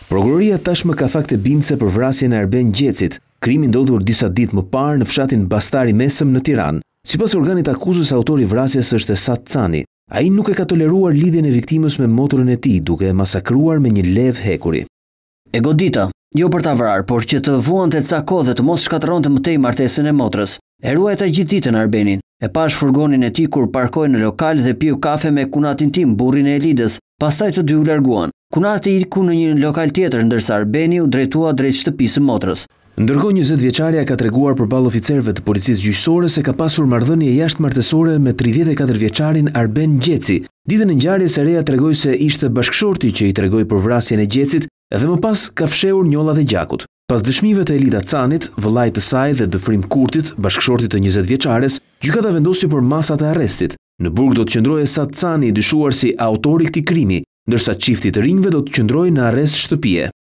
Prokuroria tashmë ka fakte bindëse për vrasjen e Arben Gjecit, krimi ndodhur disa ditë më parë në fshatin Bastari Mesëm në Tiranë. Sipas organit akuzues, autori i vrasjes është Esat Cani. Ai nuk e ka toleruar lidhjen e viktimës me motorën e tij, duke e masakruar me një lev hekuri. E godita, jo për ta vrarë, por që të vuante ca kohë dhe të mos shkatërronte më tej martesën e motrës. E ruajta gjithë ditën Arbenin. E pash furgonin e tij kur parkoi në lokal dhe piu kafe me kunatin tim, burrin e Elidës. Pastaj të dy u larguan. Kunati iku në një lokal tjetër, ndërsa Arbeni u drejtua drejt shtëpisë së motrës. Ndërkohë 20 vjeçaria ka treguar përballë oficerëve të policisë gjyqësore se ka pasur marrëdhënie jashtëmartësore me 34 vjeçarin Arben Gjeci. Ditën e ngjarjes e reja tregoi se ishte bashkëshorti që i tregoi për vrasjen e Gjecit dhe më pas ka fshehur njollat e gjakut. Pas dëshmive të Elida Canit, vëllait të saj dhe Dëfrim Kurtit, bashkëshortit të 20 vjeçares, gjykata vendosi për masat e arrestit. Në burg do të qëndrojë Esat Cani, dyshuar si autori i këtij krimi, ndërsa çifti të rinjve do të qëndrojë në arrest shtëpie.